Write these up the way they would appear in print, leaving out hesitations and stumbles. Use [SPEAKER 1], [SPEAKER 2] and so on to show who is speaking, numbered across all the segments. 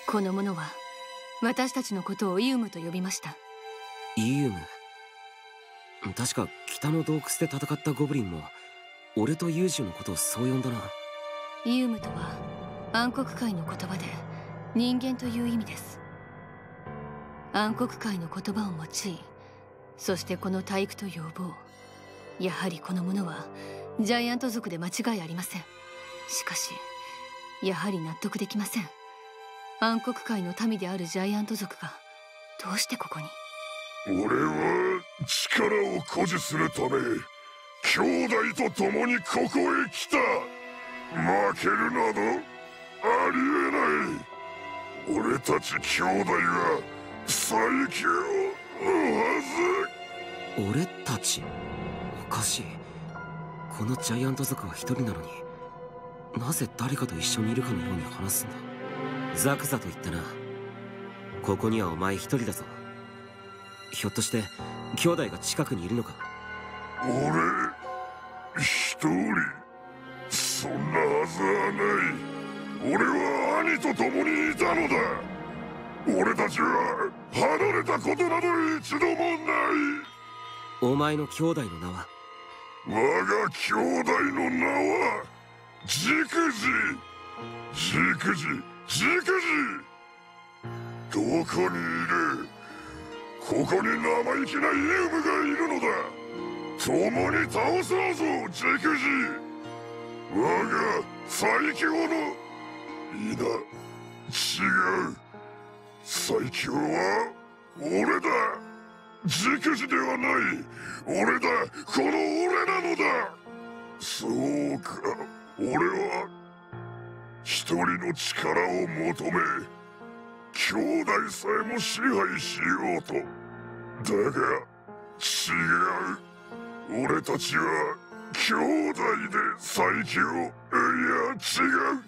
[SPEAKER 1] この者は私たちのことをイウムと呼びました。
[SPEAKER 2] イウム。確か北の洞窟で戦ったゴブリンも俺とユージュのことをそう呼んだな。
[SPEAKER 1] イウムとは暗黒界の言葉で人間という意味です。暗黒界の言葉を用い、そしてこの体育と要望、やはりこの者はジャイアント族で間違いありません。しかしやはり納得できません。暗黒界の民であるジャイアント族がどうしてここに。
[SPEAKER 3] 俺は力を誇示するため兄弟と共にここへ来た。負けるなどありえない。俺たち兄弟は最強のは
[SPEAKER 2] ず。俺たち？おかしい。このジャイアント族は一人なのになぜ誰かと一緒にいるかのように話すんだ。ザクザと言ったな。ここにはお前一人だぞ。ひょっとして兄弟が近くにいるのか？
[SPEAKER 3] 俺一人？そんなはずはない。俺は兄と共にいたのだ。俺たちは離れたことなど一度もない。
[SPEAKER 2] お前の兄弟の名は？
[SPEAKER 3] 我が兄弟の名はジクジ。ジクジ、ジクジ。どこにいる？ここに生意気なイウムがいるのだ。共に倒そうぞ、ジクジ。我が最強の…いな、違う。最強は俺だ。ジクジではない。俺だ。この俺なのだ。そうか、俺は一人の力を求め兄弟さえも支配しようと。だが違う。俺たちは兄弟で最強。いや違う。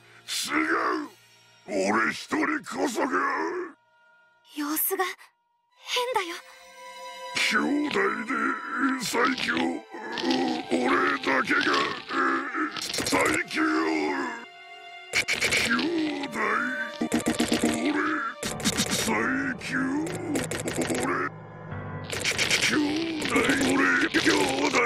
[SPEAKER 3] 俺一人こそが。
[SPEAKER 4] 様子が変だよ。
[SPEAKER 3] 兄弟で最強。俺だけが最強。兄弟。俺最強。俺兄弟。俺兄弟。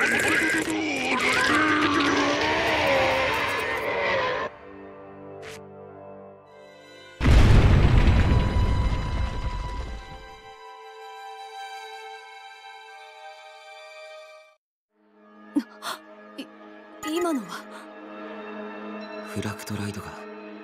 [SPEAKER 1] 今のは
[SPEAKER 2] フラクトライドが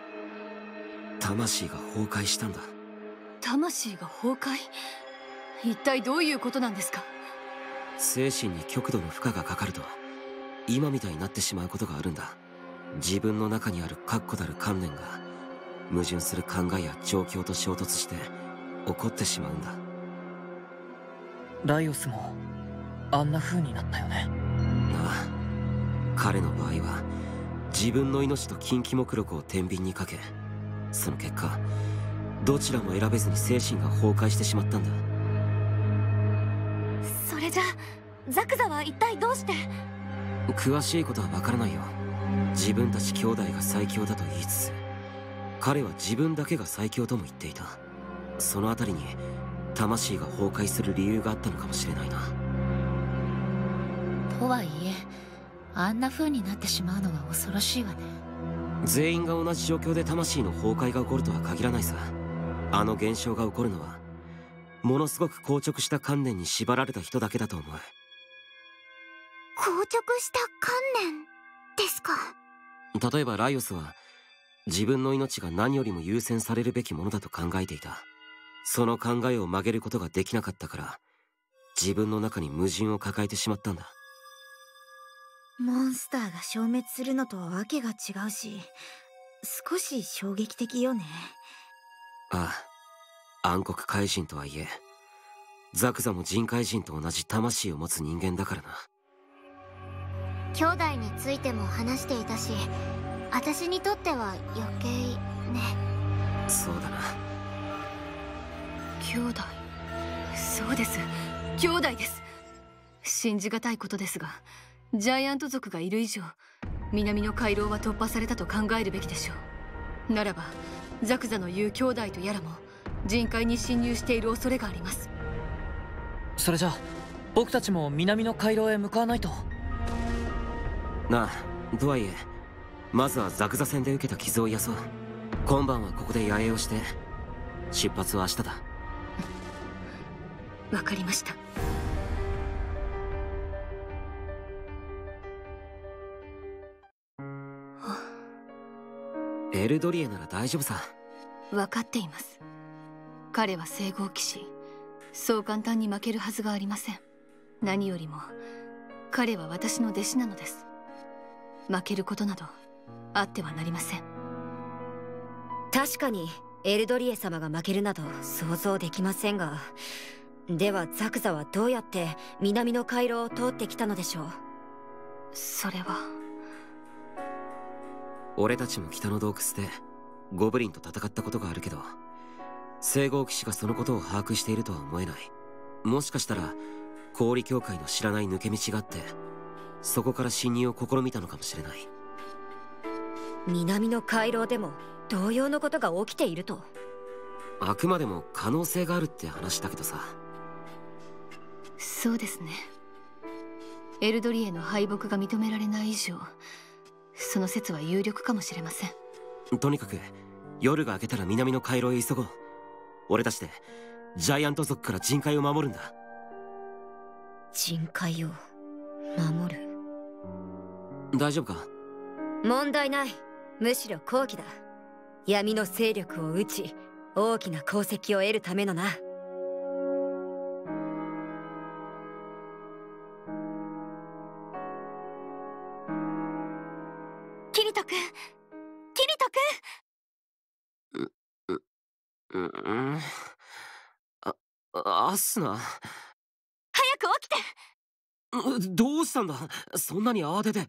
[SPEAKER 2] 魂が崩壊したんだ。
[SPEAKER 1] 魂が崩壊？一体どういうことなんですか？
[SPEAKER 2] 精神に極度の負荷がかかると今みたいになってしまうことがあるんだ。自分の中にある確固たる観念が矛盾する考えや状況と衝突して起こってしまうんだ。
[SPEAKER 5] ライオスもあんな風になったよね。
[SPEAKER 2] ああ、彼の場合は自分の命と近畿目録を天秤にかけ、その結果どちらも選べずに精神が崩壊してしまったんだ。
[SPEAKER 4] それじゃザクザは一体どうして？
[SPEAKER 2] 詳しいことはわからないよ。自分たち兄弟が最強だと言いつつ彼は自分だけが最強とも言っていた。そのあたりに魂が崩壊する理由があったのかもしれないな。
[SPEAKER 6] とはいえあんな風になってしまうのは恐ろしいわね。
[SPEAKER 2] 全員が同じ状況で魂の崩壊が起こるとは限らないさ。あの現象が起こるのはものすごく硬直した観念に縛られた人だけだと思う。
[SPEAKER 4] 硬直した観念ですか？
[SPEAKER 2] 例えばライオスは自分の命が何よりも優先されるべきものだと考えていた。その考えを曲げることができなかったから自分の中に矛盾を抱えてしまったんだ。
[SPEAKER 7] モンスターが消滅するのとはわけが違うし、少し衝撃的よね。
[SPEAKER 2] ああ、暗黒怪人とはいえザクザも人怪人と同じ魂を持つ人間だからな。
[SPEAKER 4] 兄弟についても話していたし、私にとっては余計ね。
[SPEAKER 2] そうだな。
[SPEAKER 1] 兄弟。そうです、兄弟です。信じがたいことですがジャイアント族がいる以上南の回廊は突破されたと考えるべきでしょう。ならばザクザの言う兄弟とやらも人海に侵入している恐れがあります。
[SPEAKER 5] それじゃあ僕たちも南の回廊へ向かわないと。
[SPEAKER 2] なあ、とはいえまずはザクザ戦で受けた傷を癒そう。今晩はここで野営をして出発は明日だ。
[SPEAKER 1] わかりました。
[SPEAKER 2] エルドリエなら大丈夫さ。
[SPEAKER 1] 分かっています。彼は聖号騎士、そう簡単に負けるはずがありません。何よりも彼は私の弟子なのです。負けることなどあってはなりません。
[SPEAKER 8] 確かにエルドリエ様が負けるなど想像できませんが、ではザクザはどうやって南の回廊を通ってきたのでしょう。
[SPEAKER 1] それは
[SPEAKER 2] 俺たちも北の洞窟でゴブリンと戦ったことがあるけど、聖号騎士がそのことを把握しているとは思えない。もしかしたら氷教会の知らない抜け道があって、そこから侵入を試みたのかもしれない。
[SPEAKER 8] 南の回廊でも同様のことが起きていると？
[SPEAKER 2] あくまでも可能性があるって話だけどさ。
[SPEAKER 1] そうですね。エルドリエの敗北が認められない以上、その説は有力かもしれません。
[SPEAKER 2] とにかく夜が明けたら南の回廊へ急ごう。俺たちでジャイアント族から人海を守るんだ。
[SPEAKER 8] 人海を守る？
[SPEAKER 2] 大丈夫か？
[SPEAKER 8] 問題ない。むしろ好機だ。闇の勢力を打ち大きな功績を得るためのな。
[SPEAKER 4] キリト君、キリト君。
[SPEAKER 2] アスナ。
[SPEAKER 4] 早く起きて。
[SPEAKER 2] どうしたんだ、そんなに慌てて。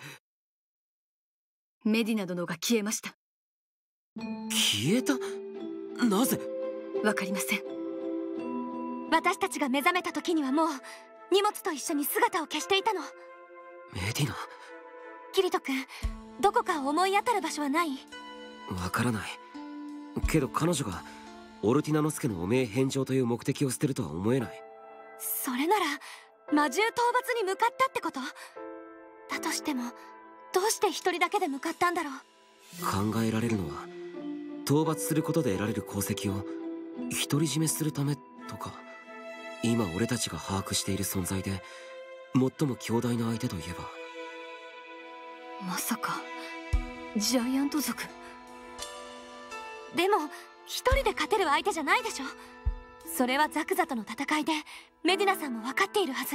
[SPEAKER 1] メディナ殿が消えました。
[SPEAKER 2] 消えた？なぜ？
[SPEAKER 1] わかりません。
[SPEAKER 4] 私たちが目覚めた時にはもう荷物と一緒に姿を消していたの。
[SPEAKER 2] メディナ。
[SPEAKER 4] キリト君、どこか思い当たる場所はない？
[SPEAKER 2] わからないけど、彼女がオルティナノスケの汚名返上という目的を捨てるとは思えない。
[SPEAKER 4] それなら魔獣討伐に向かったってこと？だとしてもどうして一人だけで向かったんだろう。
[SPEAKER 2] 考えられるのは、討伐することで得られる功績を独り占めするためとか。今俺たちが把握している存在で最も強大な相手といえば。
[SPEAKER 1] まさかジャイアント族？
[SPEAKER 4] でも一人で勝てる相手じゃないでしょ。それはザクザとの戦いでメディナさんも分かっているはず。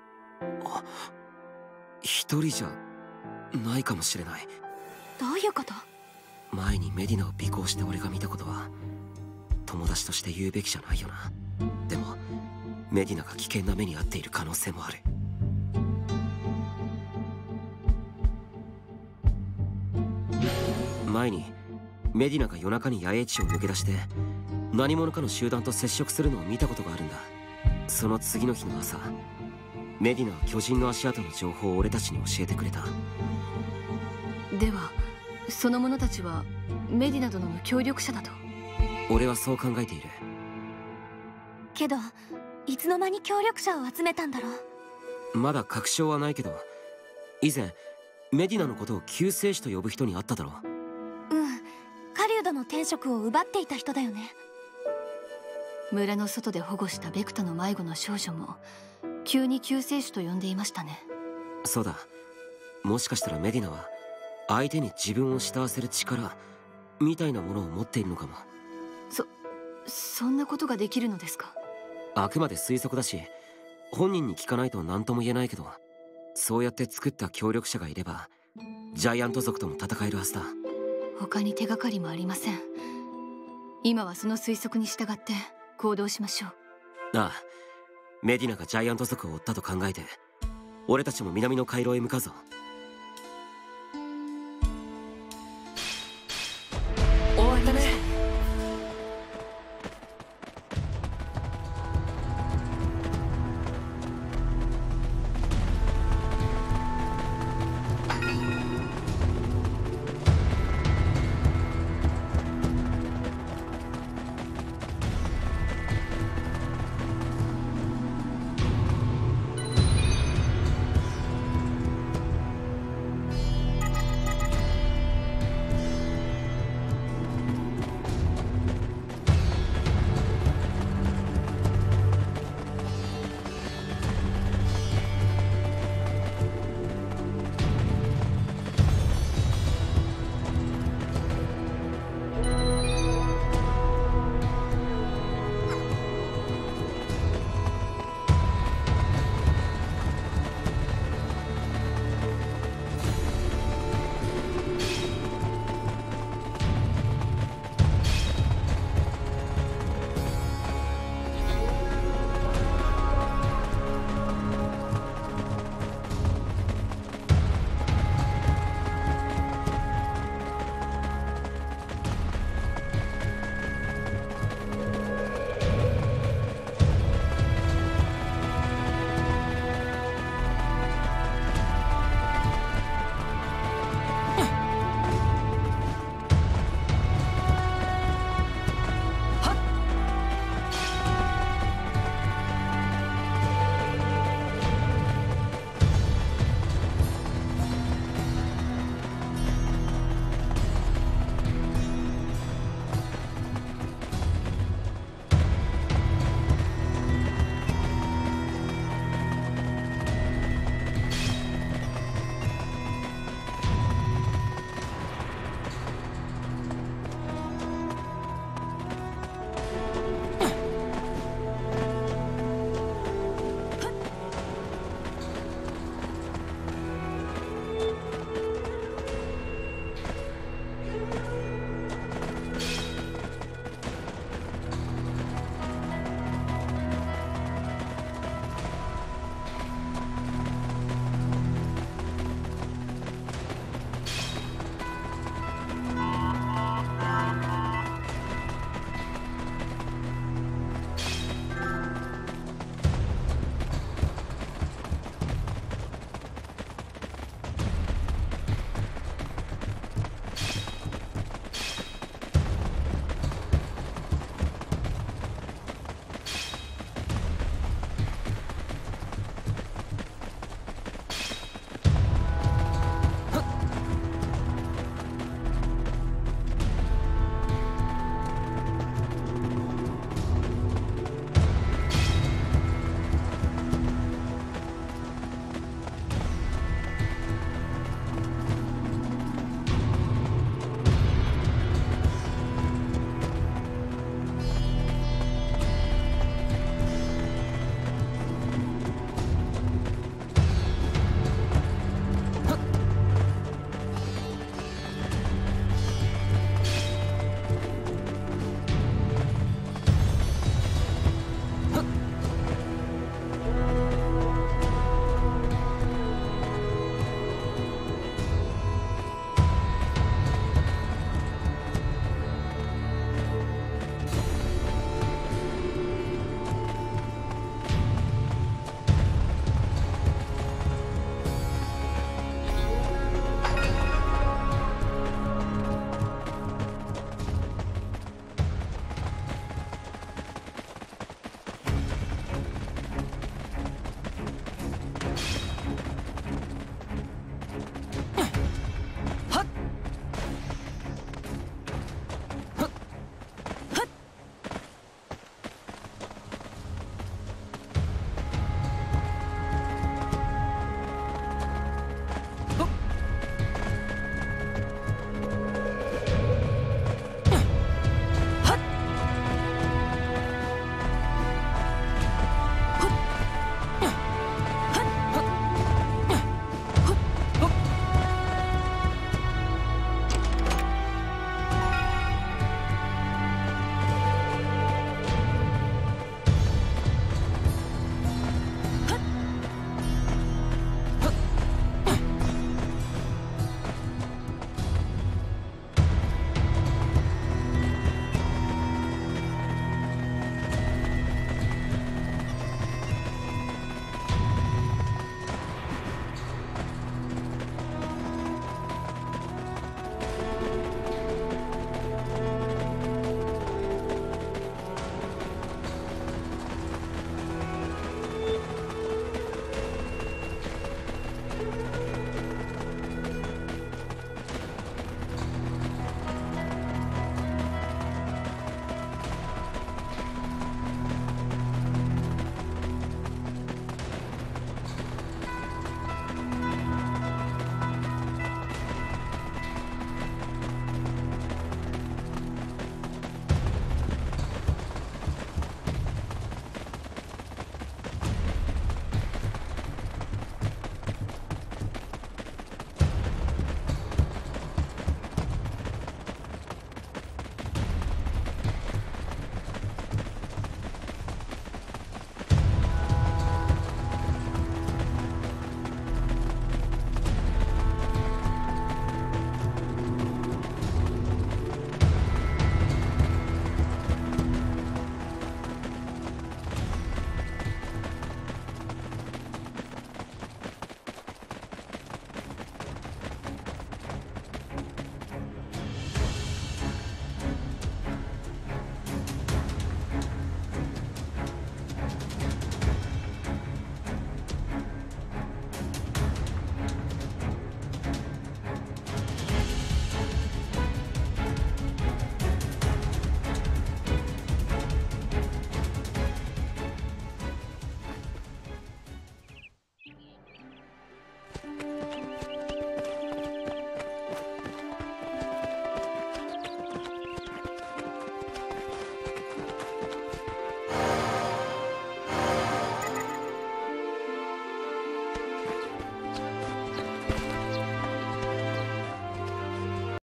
[SPEAKER 2] 一人じゃないかもしれない。
[SPEAKER 4] どういうこと？
[SPEAKER 2] 前にメディナを尾行して俺が見たことは友達として言うべきじゃないよな。でもメディナが危険な目に遭っている可能性もある。前にメディナが夜中に野営地を抜け出して何者かの集団と接触するのを見たことがあるんだ。その次の日の朝、メディナは巨人の足跡の情報を俺たちに教えてくれた。
[SPEAKER 1] ではその者たちはメディナ殿の協力者だと？
[SPEAKER 2] 俺はそう考えている。
[SPEAKER 4] けどいつの間に協力者を集めたんだろう。
[SPEAKER 2] まだ確証はないけど、以前メディナのことを救世主と呼ぶ人に会っただろう。
[SPEAKER 4] 狩人の天職を奪っていた人だよね。
[SPEAKER 1] 村の外で保護したベクタの迷子の少女も急に救世主と呼んでいましたね。
[SPEAKER 2] そうだ、もしかしたらメディナは相手に自分を慕わせる力みたいなものを持っているのかも。
[SPEAKER 1] そんなことができるのですか？
[SPEAKER 2] あくまで推測だし、本人に聞かないと何とも言えないけど、そうやって作った協力者がいればジャイアント族とも戦えるはずだ。
[SPEAKER 1] 他に手がかりもありません。今はその推測に従って行動しましょう。
[SPEAKER 2] ああ、メディナがジャイアント族を追ったと考えて俺たちも南の回廊へ向かうぞ。